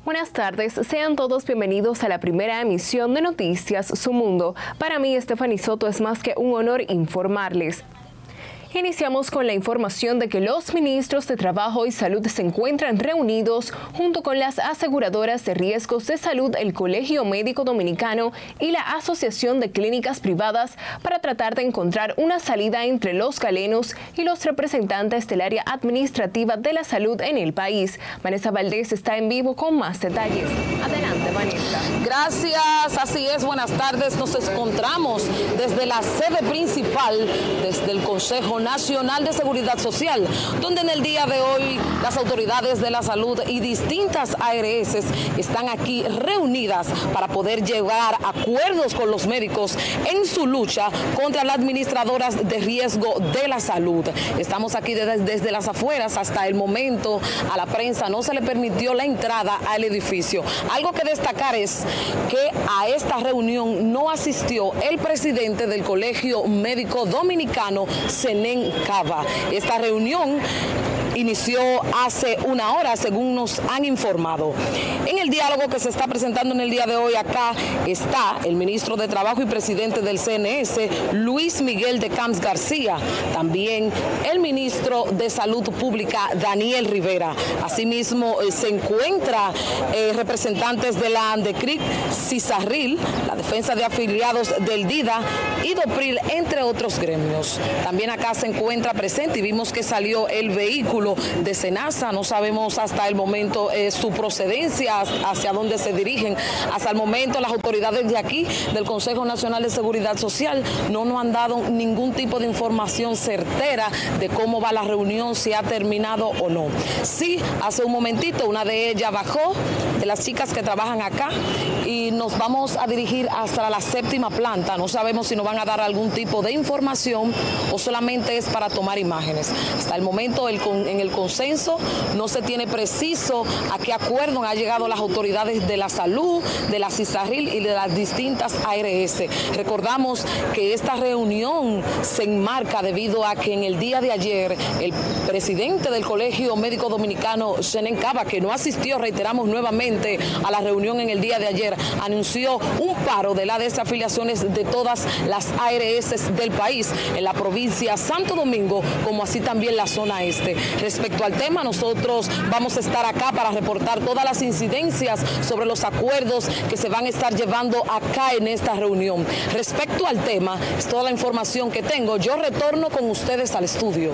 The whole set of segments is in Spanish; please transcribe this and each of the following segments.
Buenas tardes, sean todos bienvenidos a la primera emisión de Noticias Su Mundo. Para mí, Stephanie Soto, es más que un honor informarles. Iniciamos con la información de que los ministros de Trabajo y Salud se encuentran reunidos junto con las aseguradoras de riesgos de salud, el Colegio Médico Dominicano y la Asociación de Clínicas Privadas para tratar de encontrar una salida entre los galenos y los representantes del área administrativa de la salud en el país. Vanessa Valdés está en vivo con más detalles. Adelante, Vanessa. Gracias, así es, buenas tardes. Nos encontramos desde la sede principal, desde el Consejo Nacional de Seguridad Social, donde en el día de hoy las autoridades de la salud y distintas ARS están aquí reunidas para poder llevar acuerdos con los médicos en su lucha contra las administradoras de riesgo de la salud. Estamos aquí desde las afueras. Hasta el momento a la prensa no se le permitió la entrada al edificio. Algo que destacar es que a esta reunión no asistió el presidente del Colegio Médico Dominicano, Zenén Cava. Esta reunión inició hace una hora, según nos han informado. En el diálogo que se está presentando en el día de hoy, acá está el ministro de Trabajo y presidente del CNS, Luis Miguel de Camps García, también el ministro de Salud Pública, Daniel Rivera. Asimismo, se encuentran representantes de la ANDECRIC, CISARRIL, la Defensa de Afiliados del DIDA y DOPRIL, entre otros gremios. También acá se encuentra presente y vimos que salió el vehículo de SENASA. No sabemos hasta el momento su procedencia, hacia dónde se dirigen. Hasta el momento las autoridades de aquí, del Consejo Nacional de Seguridad Social, no nos han dado ningún tipo de información certera de cómo va la reunión, si ha terminado o no. Sí, hace un momentito una de ellas bajó, de las chicas que trabajan acá, y nos vamos a dirigir hasta la 7ª planta. No sabemos si nos van a dar algún tipo de información o solamente es para tomar imágenes. Hasta el momento en el consenso no se tiene preciso a qué acuerdo han llegado las autoridades de la salud, de la CISARRIL y de las distintas ARS. Recordamos que esta reunión se enmarca debido a que en el día de ayer el presidente del Colegio Médico Dominicano, Zenén Cava, que no asistió, reiteramos nuevamente, a la reunión en el día de ayer, anunció un paro de las desafiliaciones de todas las ARS del país en la provincia Santo Domingo, como así también la zona este. Respecto al tema, nosotros vamos a estar acá para reportar todas las incidencias sobre los acuerdos que se van a estar llevando acá en esta reunión. Respecto al tema, es toda la información que tengo. Yo retorno con ustedes al estudio.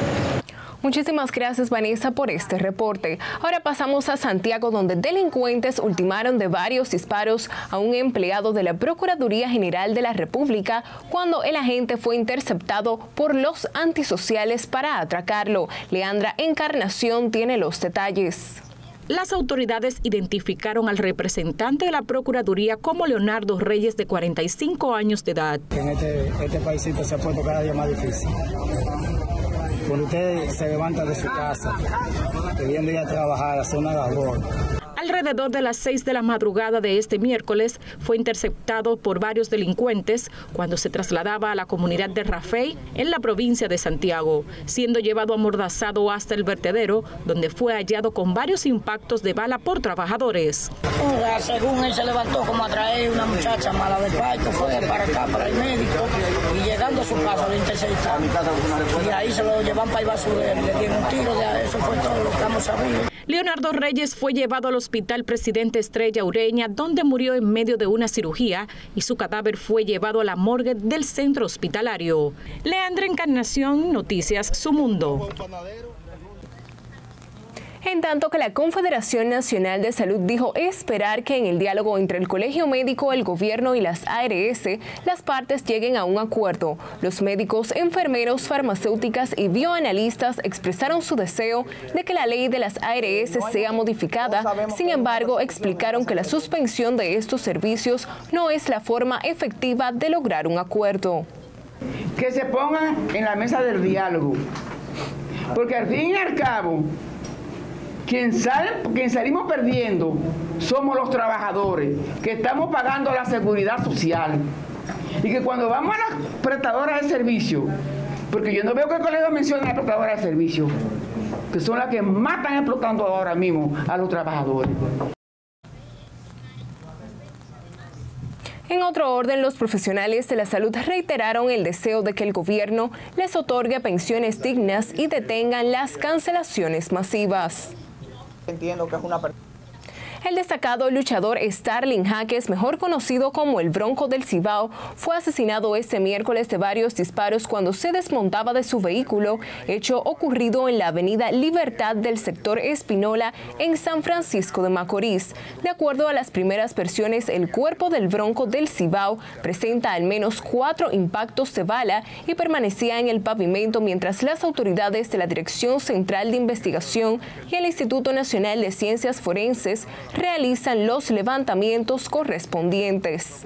Muchísimas gracias, Vanessa, por este reporte. Ahora pasamos a Santiago, donde delincuentes ultimaron de varios disparos a un empleado de la Procuraduría General de la República cuando el agente fue interceptado por los antisociales para atracarlo. Leandra Encarnación tiene los detalles. Las autoridades identificaron al representante de la Procuraduría como Leonardo Reyes, de 45 años de edad. En este paísito se ha puesto cada día más difícil. Cuando usted se levanta de su casa, debiendo ir a trabajar, hacer una labor. Alrededor de las 6 de la madrugada de este miércoles fue interceptado por varios delincuentes cuando se trasladaba a la comunidad de Rafey, en la provincia de Santiago, siendo llevado amordazado hasta el vertedero, donde fue hallado con varios impactos de bala por trabajadores. Según él se levantó como a traer una muchacha mala de parto, fue para acá, para el médico, y llegando a su casa lo interceptaron. Y ahí se lo llevan para el basurero, le dieron un tiro, eso fue todo lo que hemos sabido. Leonardo Reyes fue llevado al Hospital Presidente Estrella Ureña, donde murió en medio de una cirugía, y su cadáver fue llevado a la morgue del centro hospitalario. Leandra Encarnación, Noticias Su Mundo. En tanto que la Confederación Nacional de Salud dijo esperar que en el diálogo entre el Colegio Médico, el gobierno y las ARS, las partes lleguen a un acuerdo. Los médicos, enfermeros, farmacéuticas y bioanalistas expresaron su deseo de que la ley de las ARS sea modificada. Sin embargo, explicaron que la suspensión de estos servicios no es la forma efectiva de lograr un acuerdo. Que se pongan en la mesa del diálogo, porque al fin y al cabo, quien salimos perdiendo somos los trabajadores, que estamos pagando la seguridad social. Y que cuando vamos a las prestadoras de servicio, porque yo no veo que el colegio mencione a las prestadoras de servicio, que son las que más están explotando ahora mismo a los trabajadores. En otro orden, los profesionales de la salud reiteraron el deseo de que el gobierno les otorgue pensiones dignas y detengan las cancelaciones masivas. Entiendo que es una El destacado luchador Starling Jaques, mejor conocido como el Bronco del Cibao, fue asesinado este miércoles de varios disparos cuando se desmontaba de su vehículo, hecho ocurrido en la avenida Libertad del sector Espinola en San Francisco de Macorís. De acuerdo a las primeras versiones, el cuerpo del Bronco del Cibao presenta al menos 4 impactos de bala y permanecía en el pavimento mientras las autoridades de la Dirección Central de Investigación y el Instituto Nacional de Ciencias Forenses realizan los levantamientos correspondientes.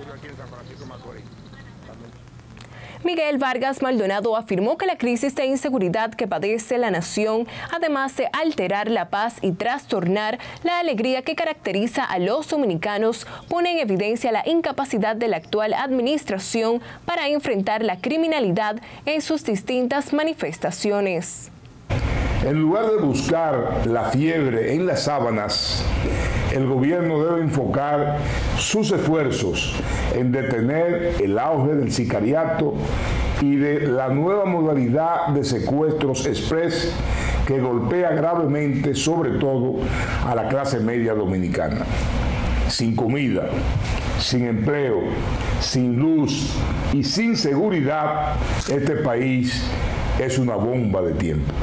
Miguel Vargas Maldonado afirmó que la crisis de inseguridad que padece la nación, además de alterar la paz y trastornar la alegría que caracteriza a los dominicanos, pone en evidencia la incapacidad de la actual administración para enfrentar la criminalidad en sus distintas manifestaciones. En lugar de buscar la fiebre en las sábanas, el gobierno debe enfocar sus esfuerzos en detener el auge del sicariato y de la nueva modalidad de secuestros express que golpea gravemente, sobre todo, a la clase media dominicana. Sin comida, sin empleo, sin luz y sin seguridad, este país es una bomba de tiempo.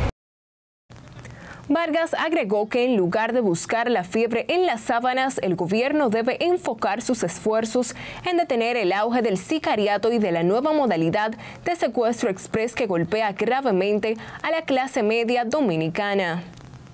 Vargas agregó que en lugar de buscar la fiebre en las sábanas, el gobierno debe enfocar sus esfuerzos en detener el auge del sicariato y de la nueva modalidad de secuestro express que golpea gravemente a la clase media dominicana.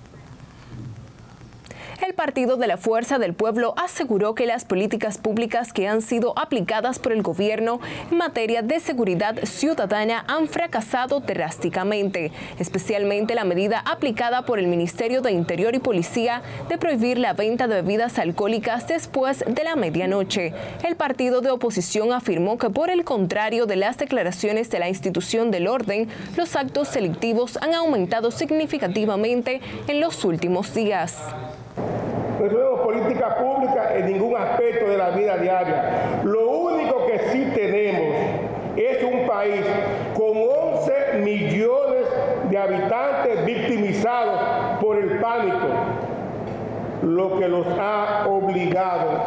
El Partido de la Fuerza del Pueblo aseguró que las políticas públicas que han sido aplicadas por el gobierno en materia de seguridad ciudadana han fracasado drásticamente, especialmente la medida aplicada por el Ministerio de Interior y Policía de prohibir la venta de bebidas alcohólicas después de la medianoche. El partido de oposición afirmó que, por el contrario de las declaraciones de la institución del orden, los actos delictivos han aumentado significativamente en los últimos días. No tenemos política pública en ningún aspecto de la vida diaria. Lo único que sí tenemos es un país con 11 millones de habitantes victimizados por el pánico, lo que los ha obligado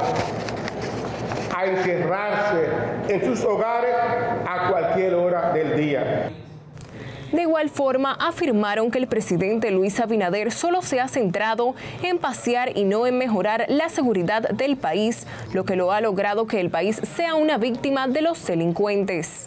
a encerrarse en sus hogares a cualquier hora del día. De igual forma, afirmaron que el presidente Luis Abinader solo se ha centrado en pasear y no en mejorar la seguridad del país, lo que lo ha logrado que el país sea una víctima de los delincuentes.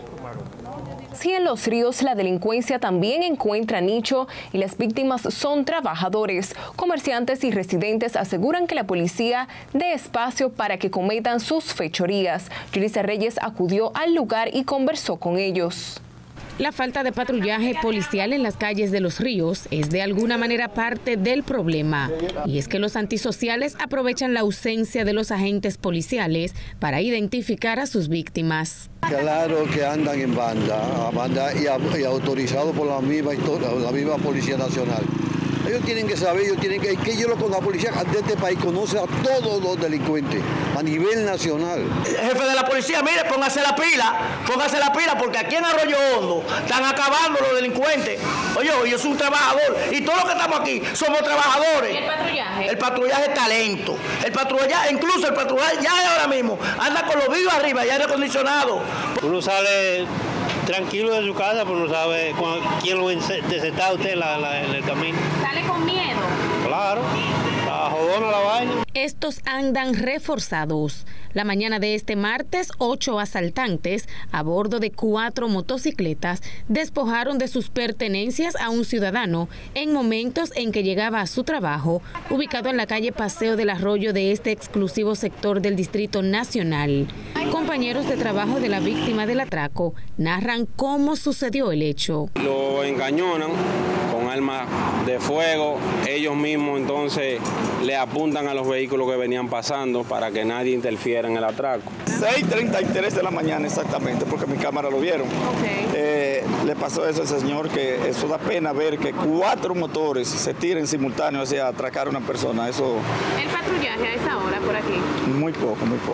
Si en Los Ríos la delincuencia también encuentra nicho y las víctimas son trabajadores, comerciantes y residentes aseguran que la policía dé espacio para que cometan sus fechorías. Yulisa Reyes acudió al lugar y conversó con ellos. La falta de patrullaje policial en las calles de Los Ríos es de alguna manera parte del problema. Y es que los antisociales aprovechan la ausencia de los agentes policiales para identificar a sus víctimas. Claro que andan en banda y autorizados por la misma Policía Nacional. Ellos tienen que saber, la policía de este país conoce a todos los delincuentes a nivel nacional. Jefe de la policía, mire, póngase la pila, porque aquí en Arroyo Hondo están acabando los delincuentes. Oye, yo soy un trabajador y todos los que estamos aquí somos trabajadores. ¿Y el patrullaje? El patrullaje es talento. Incluso el patrullaje ya ahora mismo anda con los vidrios arriba y aire acondicionado. Uno sale tranquilo de su casa, pero no sabe quién lo desestá usted en el camino. ¿Sale con miedo? Claro, la jodona la vaina. Estos andan reforzados. La mañana de este martes, 8 asaltantes a bordo de 4 motocicletas despojaron de sus pertenencias a un ciudadano en momentos en que llegaba a su trabajo, ubicado en la calle Paseo del Arroyo de este exclusivo sector del Distrito Nacional. Compañeros de trabajo de la víctima del atraco narran cómo sucedió el hecho. Lo engañonan con armas de fuego, ellos mismos entonces le apuntan a los vehículos que venían pasando para que nadie interfiera en el atraco. 6:33 de la mañana exactamente, porque mi cámara lo vieron. Okay. Le pasó eso al señor, que eso da pena ver que 4 motores se tiren simultáneos hacia atracar a una persona. Eso. ¿El patrullaje a esa hora por aquí? Muy poco, muy poco.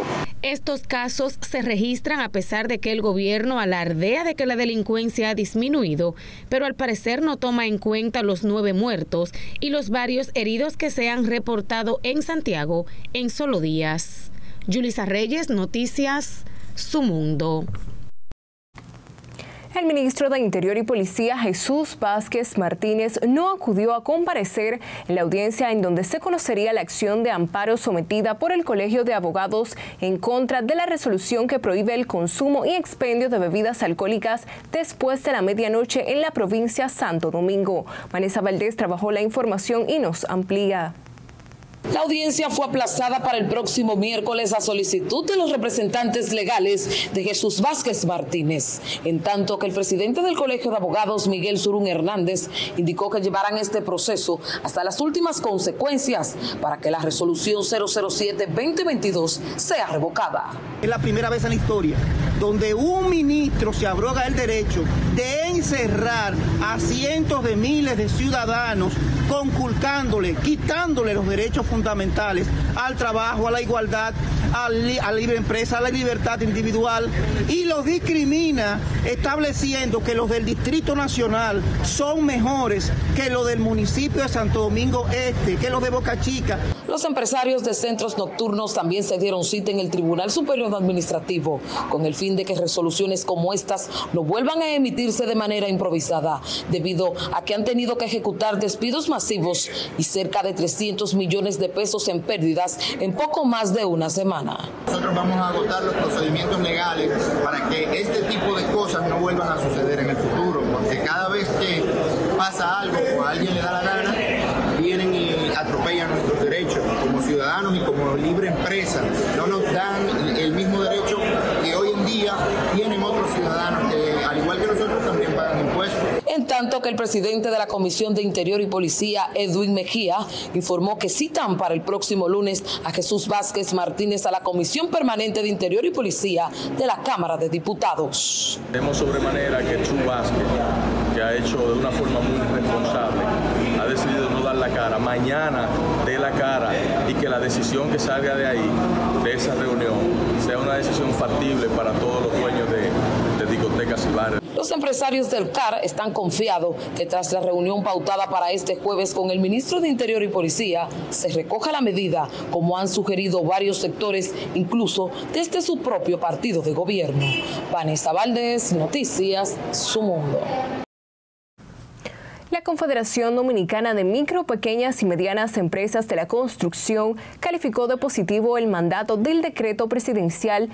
Estos casos se registran a pesar de que el gobierno alardea de que la delincuencia ha disminuido, pero al parecer no toma en cuenta los 9 muertos y los varios heridos que se han reportado en Santiago en solo días. Yulisa Reyes, Noticias, Su Mundo. El ministro de Interior y Policía, Jesús Vázquez Martínez, no acudió a comparecer en la audiencia en donde se conocería la acción de amparo sometida por el Colegio de Abogados en contra de la resolución que prohíbe el consumo y expendio de bebidas alcohólicas después de la medianoche en la provincia Santo Domingo. Vanessa Valdés trabajó la información y nos amplía. La audiencia fue aplazada para el próximo miércoles a solicitud de los representantes legales de Jesús Vázquez Martínez, en tanto que el presidente del Colegio de Abogados, Miguel Surún Hernández, indicó que llevarán este proceso hasta las últimas consecuencias para que la resolución 007-2022 sea revocada. Es la primera vez en la historia donde un ministro se abroga el derecho de encerrar a cientos de miles de ciudadanos, conculcándole, quitándole los derechos fundamentales al trabajo, a la igualdad, a la libre empresa, a la libertad individual, y los discrimina estableciendo que los del Distrito Nacional son mejores que los del municipio de Santo Domingo Este, que los de Boca Chica. Los empresarios de centros nocturnos también se dieron cita en el Tribunal Superior Administrativo con el fin de que resoluciones como estas no vuelvan a emitirse de manera improvisada, debido a que han tenido que ejecutar despidos masivos y cerca de 300 millones de pesos en pérdidas en poco más de una semana. Nosotros vamos a agotar los procedimientos legales para que este tipo de cosas no vuelvan a suceder en el futuro, porque cada vez que pasa algo o a alguien le da la gana, vienen y atropellan nuestros derechos como ciudadanos y como libre empresa. No nos dan el mismo derecho que hoy en día tienen otros ciudadanos que, al igual que nosotros, también pagan impuestos. En tanto que el presidente de la Comisión de Interior y Policía, Edwin Mejía, informó que citan para el próximo lunes a Jesús Vázquez Martínez a la Comisión Permanente de Interior y Policía de la Cámara de Diputados. Vemos sobremanera que Jesús Vázquez, que ha hecho de una forma muy responsable, ha decidido no dar la cara. Mañana dé la cara y que la decisión que salga de ahí, de esa reunión, sea una decisión factible para todos los dueños de discotecas y bares. Los empresarios del CAR están confiados que tras la reunión pautada para este jueves con el ministro de Interior y Policía, se recoja la medida, como han sugerido varios sectores, incluso desde su propio partido de gobierno. Vanessa Valdés, Noticias, Su Mundo. La Confederación Dominicana de Micro, Pequeñas y Medianas Empresas de la Construcción calificó de positivo el mandato del decreto presidencial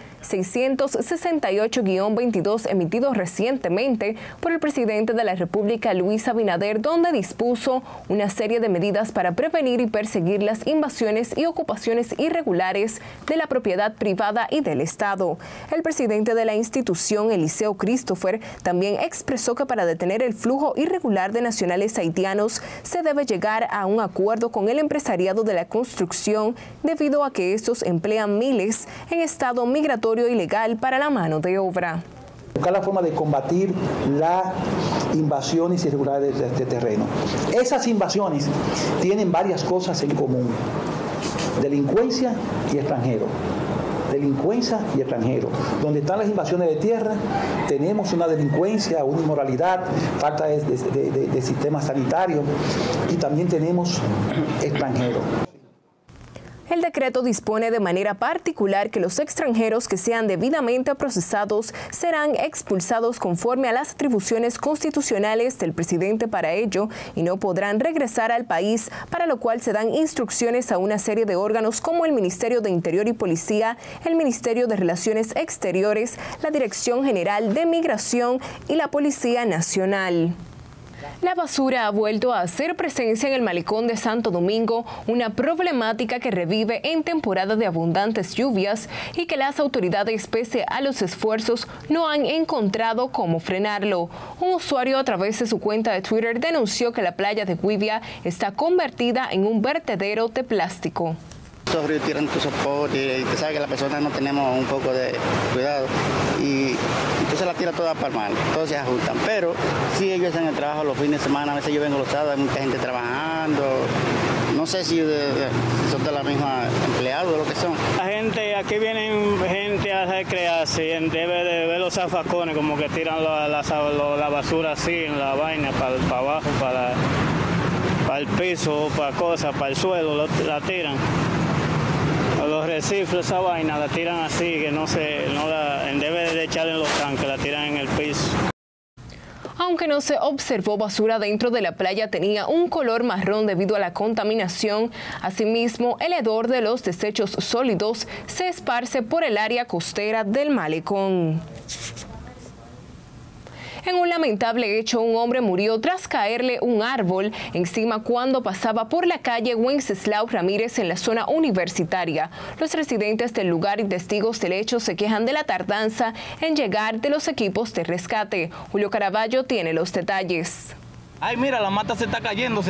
668-22 emitido recientemente por el presidente de la República, Luis Abinader, donde dispuso una serie de medidas para prevenir y perseguir las invasiones y ocupaciones irregulares de la propiedad privada y del Estado. El presidente de la institución, Eliseo Christopher, también expresó que para detener el flujo irregular de nacionales haitianos se debe llegar a un acuerdo con el empresariado de la construcción debido a que estos emplean miles en estado migratorio ilegal para la mano de obra. Buscar la forma de combatir las invasiones irregulares de terreno. Esas invasiones tienen varias cosas en común: delincuencia y extranjero. Delincuencia y extranjero. Donde están las invasiones de tierra, tenemos una delincuencia, una inmoralidad, falta de sistema sanitario, y también tenemos extranjeros. El decreto dispone de manera particular que los extranjeros que sean debidamente procesados serán expulsados conforme a las atribuciones constitucionales del presidente para ello y no podrán regresar al país, para lo cual se dan instrucciones a una serie de órganos como el Ministerio de Interior y Policía, el Ministerio de Relaciones Exteriores, la Dirección General de Migración y la Policía Nacional. La basura ha vuelto a hacer presencia en el malecón de Santo Domingo, una problemática que revive en temporada de abundantes lluvias y que las autoridades, pese a los esfuerzos, no han encontrado cómo frenarlo. Un usuario a través de su cuenta de Twitter denunció que la playa de Guivia está convertida en un vertedero de plástico. Estos ríos tiran tu soporte y te sabes que las personas no tenemos un poco de cuidado y entonces la tira toda para el mar, todos se ajustan. Pero sí, ellos hacen el trabajo los fines de semana, a veces yo vengo los sábados, hay mucha gente trabajando. No sé si son de la misma empleados o lo que son. La gente, aquí vienen gente a recrearse, debe de ver los zafacones como que tiran la basura así en la vaina para abajo, para el piso, para cosas, para el suelo, la tiran. Los reciclos, esa vaina, la tiran así, que debe de echarla en los tanques, la tiran en el piso. Aunque no se observó basura dentro de la playa, tenía un color marrón debido a la contaminación. Asimismo, el hedor de los desechos sólidos se esparce por el área costera del malecón. En un lamentable hecho, un hombre murió tras caerle un árbol encima cuando pasaba por la calle Wenceslao Ramírez en la zona universitaria. Los residentes del lugar y testigos del hecho se quejan de la tardanza en llegar de los equipos de rescate. Julio Caraballo tiene los detalles. Ay, mira, la mata se está cayendo.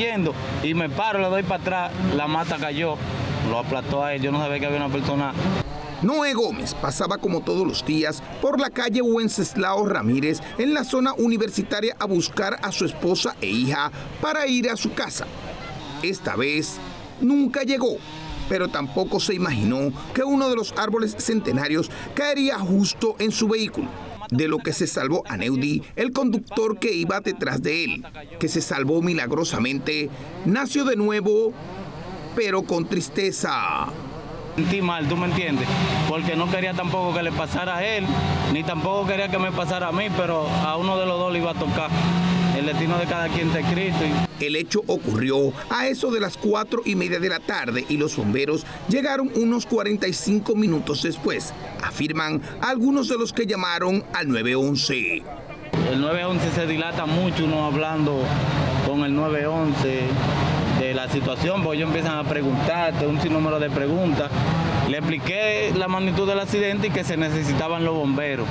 Y me paro, le doy para atrás, la mata cayó, lo aplastó a él. Yo no sabía que había una persona. Noé Gómez pasaba como todos los días por la calle Wenceslao Ramírez en la zona universitaria a buscar a su esposa e hija para ir a su casa. Esta vez nunca llegó, pero tampoco se imaginó que uno de los árboles centenarios caería justo en su vehículo. De lo que se salvó Aneudi, el conductor que iba detrás de él, que se salvó milagrosamente, nació de nuevo, pero con tristeza. Sentí mal, ¿tú me entiendes? Porque no quería tampoco que le pasara a él, ni tampoco quería que me pasara a mí, pero a uno de los dos le iba a tocar. El destino de cada quien está escrito. El hecho ocurrió a eso de las 4:30 de la tarde y los bomberos llegaron unos 45 minutos después, afirman algunos de los que llamaron al 911. El 911 se dilata mucho, uno hablando con el 911 de la situación, porque ellos empiezan a preguntarte un sinnúmero de preguntas. Le expliqué la magnitud del accidente y que se necesitaban los bomberos.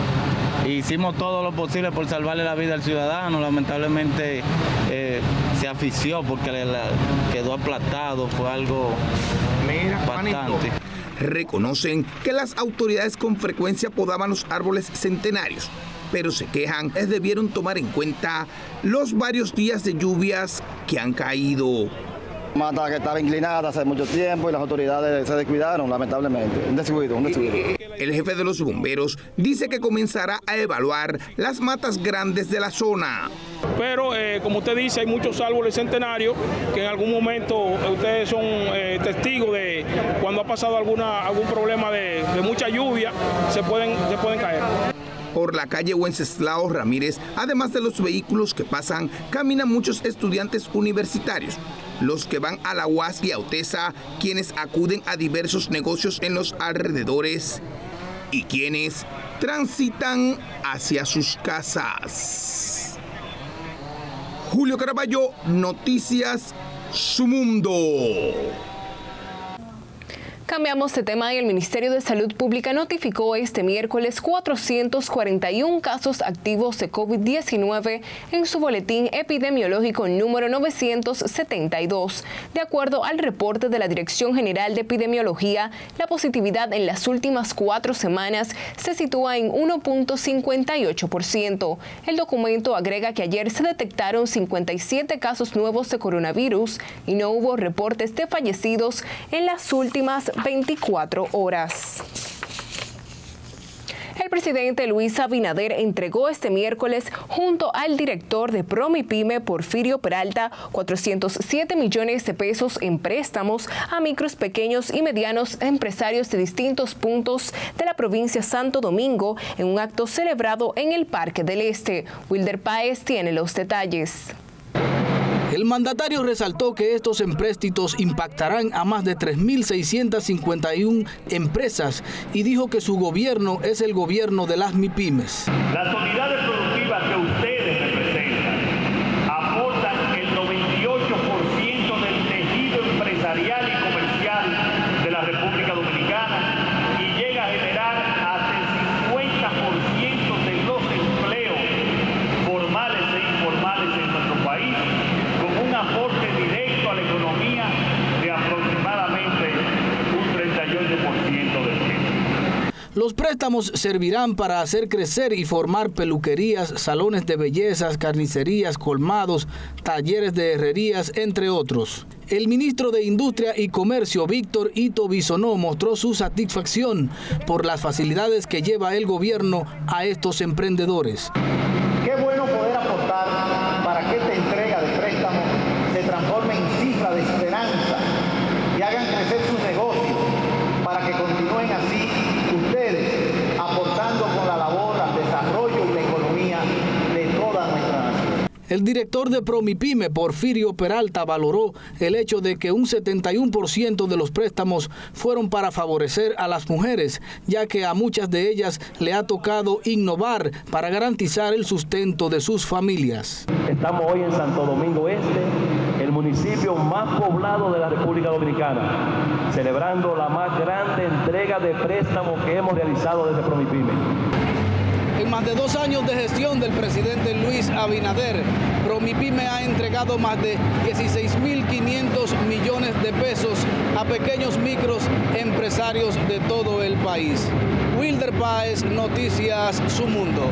Hicimos todo lo posible por salvarle la vida al ciudadano. Lamentablemente se asfixió porque quedó aplastado, fue algo bastante. Reconocen que las autoridades con frecuencia podaban los árboles centenarios, pero se quejan que debieron tomar en cuenta los varios días de lluvias que han caído. Mata que estaba inclinada hace mucho tiempo y las autoridades se descuidaron, lamentablemente. Un descuido. El jefe de los bomberos dice que comenzará a evaluar las matas grandes de la zona. Pero, como usted dice, hay muchos árboles centenarios que en algún momento ustedes son testigos de cuando ha pasado algún problema de mucha lluvia, se pueden caer. Por la calle Wenceslao Ramírez, además de los vehículos que pasan, caminan muchos estudiantes universitarios, los que van a la UAS y a UTESA, quienes acuden a diversos negocios en los alrededores y quienes transitan hacia sus casas. Julio Caraballo, Noticias Su Mundo. Cambiamos de tema y el Ministerio de Salud Pública notificó este miércoles 441 casos activos de COVID-19 en su boletín epidemiológico número 972. De acuerdo al reporte de la Dirección General de Epidemiología, la positividad en las últimas 4 semanas se sitúa en 1.58%. El documento agrega que ayer se detectaron 57 casos nuevos de coronavirus y no hubo reportes de fallecidos en las últimas 24 horas. El presidente Luis Abinader entregó este miércoles, junto al director de Promipyme, Porfirio Peralta, 407 millones de pesos en préstamos a micros, pequeños y medianos empresarios de distintos puntos de la provincia Santo Domingo en un acto celebrado en el Parque del Este. Wilder Páez tiene los detalles. El mandatario resaltó que estos empréstitos impactarán a más de 3.651 empresas y dijo que su gobierno es el gobierno de las MIPYMES. Las unidades productivas que ustedes representan aportan el 98% del tejido empresarial y comercial de la República Dominicana y llega a generar hasta el 50% de los empleos formales e informales en nuestro país, con un aporte directo a la economía de aproximadamente Los préstamos servirán para hacer crecer y formar peluquerías, salones de bellezas, carnicerías, colmados, talleres de herrerías, entre otros. El ministro de Industria y Comercio, Víctor Ito Bisonó, mostró su satisfacción por las facilidades que lleva el gobierno a estos emprendedores. Qué bueno poder aportar para que esta entrega de préstamos se transforme en cifra de esperanza y hagan crecer sus negocios para que continúen así ustedes aportando con la labor al desarrollo y la economía de toda nuestra nación. El director de Promipyme, Porfirio Peralta, valoró el hecho de que un 71% de los préstamos fueron para favorecer a las mujeres, ya que a muchas de ellas le ha tocado innovar para garantizar el sustento de sus familias. Estamos hoy en Santo Domingo Este, el municipio más poblado de la República Dominicana, celebrando la más grande entrega de préstamos que hemos realizado desde Promipyme. En más de 2 años de gestión del presidente Luis Abinader, Promipyme ha entregado más de 16.500 millones de pesos a pequeños micros empresarios de todo el país. Wilder Páez, Noticias Su Mundo.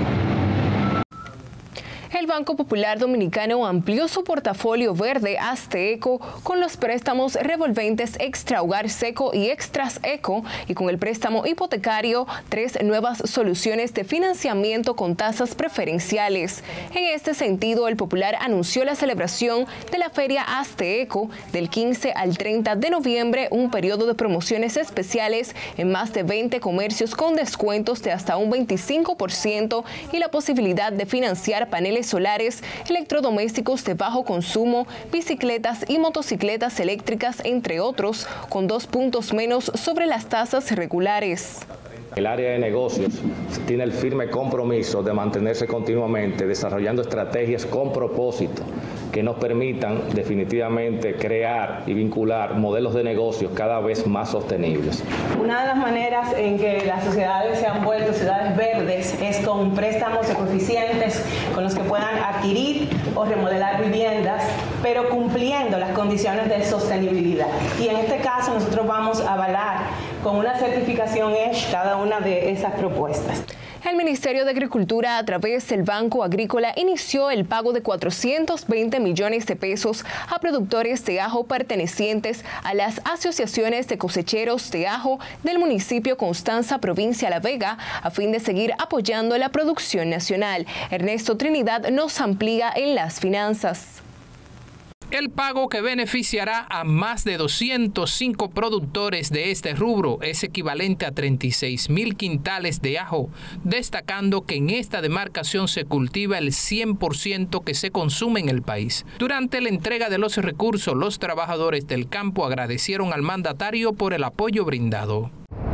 El Banco Popular Dominicano amplió su portafolio verde Azteeco con los préstamos revolventes Extra Hogar Seco y Extras Eco, y con el préstamo hipotecario 3 nuevas soluciones de financiamiento con tasas preferenciales. En este sentido, el Popular anunció la celebración de la Feria Azteeco del 15 al 30 de noviembre, un periodo de promociones especiales en más de 20 comercios con descuentos de hasta un 25% y la posibilidad de financiar paneles solares, electrodomésticos de bajo consumo, bicicletas y motocicletas eléctricas, entre otros, con 2 puntos menos sobre las tasas regulares. El área de negocios tiene el firme compromiso de mantenerse continuamente desarrollando estrategias con propósito que nos permitan definitivamente crear y vincular modelos de negocios cada vez más sostenibles. Una de las maneras en que las sociedades se han vuelto ciudades verdes es con préstamos eficientes con los que puedan adquirir o remodelar viviendas, pero cumpliendo las condiciones de sostenibilidad. Y en este caso nosotros vamos a avalar con una certificación ESH cada una de esas propuestas. El Ministerio de Agricultura, a través del Banco Agrícola, inició el pago de 420 millones de pesos a productores de ajo pertenecientes a las asociaciones de cosecheros de ajo del municipio Constanza, provincia La Vega, a fin de seguir apoyando la producción nacional. Ernesto Trinidad nos amplía en las finanzas. El pago, que beneficiará a más de 205 productores de este rubro, es equivalente a 36.000 quintales de ajo, destacando que en esta demarcación se cultiva el 100% que se consume en el país. Durante la entrega de los recursos, los trabajadores del campo agradecieron al mandatario por el apoyo brindado.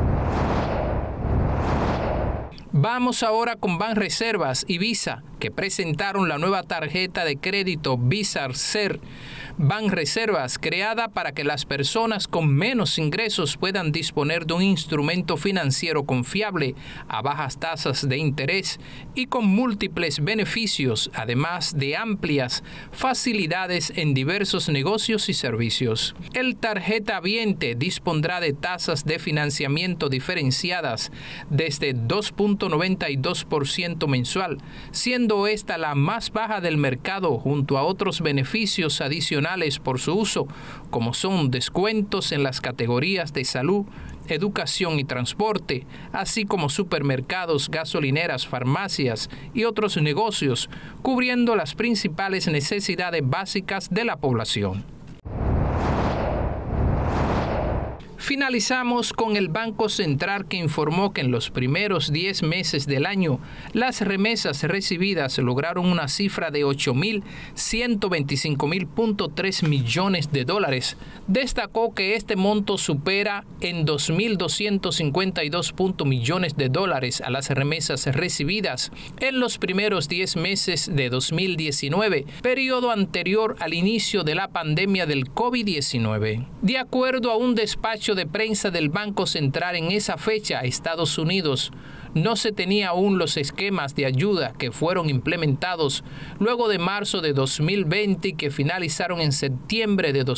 Vamos ahora con Banreservas y Visa, que presentaron la nueva tarjeta de crédito Visa Ser. Banreservas, creada para que las personas con menos ingresos puedan disponer de un instrumento financiero confiable a bajas tasas de interés y con múltiples beneficios, además de amplias facilidades en diversos negocios y servicios. El tarjeta viente dispondrá de tasas de financiamiento diferenciadas desde 2.92% mensual, siendo esta la más baja del mercado, junto a otros beneficios adicionales por su uso, como son descuentos en las categorías de salud, educación y transporte, así como supermercados, gasolineras, farmacias y otros negocios, cubriendo las principales necesidades básicas de la población. Finalizamos con el Banco Central, que informó que en los primeros 10 meses del año las remesas recibidas lograron una cifra de 8.125.3 millones de dólares. Destacó que este monto supera en 2.252 millones de dólares a las remesas recibidas en los primeros 10 meses de 2019, periodo anterior al inicio de la pandemia del COVID-19. De acuerdo a un despacho de prensa del Banco Central, en esa fecha Estados Unidos no se tenía aún los esquemas de ayuda que fueron implementados luego de marzo de 2020 y que finalizaron en septiembre de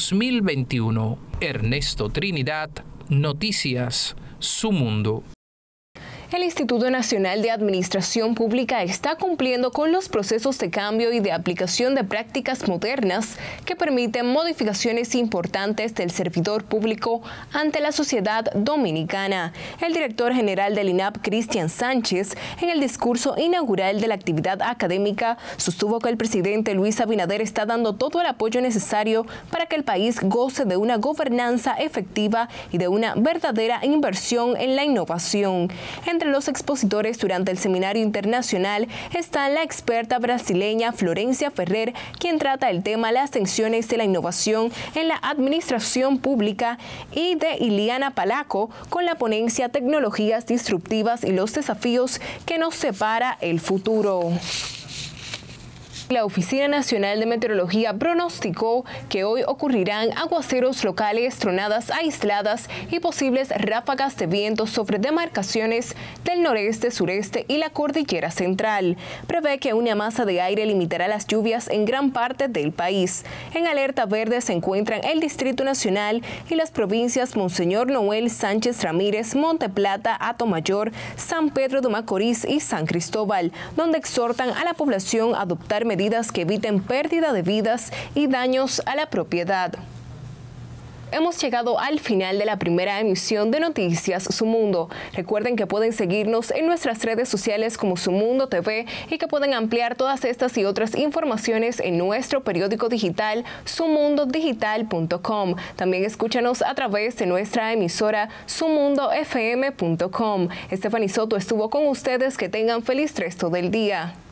2021. Ernesto Trinidad, Noticias Su Mundo. El Instituto Nacional de Administración Pública está cumpliendo con los procesos de cambio y de aplicación de prácticas modernas que permiten modificaciones importantes del servidor público ante la sociedad dominicana. El director general del INAP, Cristian Sánchez, en el discurso inaugural de la actividad académica, sostuvo que el presidente Luis Abinader está dando todo el apoyo necesario para que el país goce de una gobernanza efectiva y de una verdadera inversión en la innovación. Entre los expositores durante el seminario internacional está la experta brasileña Florencia Ferrer, quien trata el tema las tensiones de la innovación en la administración pública, y de Iliana Palaco con la ponencia Tecnologías disruptivas y los desafíos que nos separa el futuro. La Oficina Nacional de Meteorología pronosticó que hoy ocurrirán aguaceros locales, tronadas aisladas y posibles ráfagas de viento sobre demarcaciones del noreste, sureste y la cordillera central. Prevé que una masa de aire limitará las lluvias en gran parte del país. En alerta verde se encuentran el Distrito Nacional y las provincias Monseñor Noel Sánchez Ramírez, Monte Plata, Atomayor, San Pedro de Macorís y San Cristóbal, donde exhortan a la población a adoptar medidas que eviten pérdida de vidas y daños a la propiedad. Hemos llegado al final de la primera emisión de Noticias Su Mundo. Recuerden que pueden seguirnos en nuestras redes sociales como Su Mundo TV y que pueden ampliar todas estas y otras informaciones en nuestro periódico digital sumundodigital.com. También escúchanos a través de nuestra emisora sumundofm.com. Estefany Soto estuvo con ustedes. Que tengan feliz resto del día.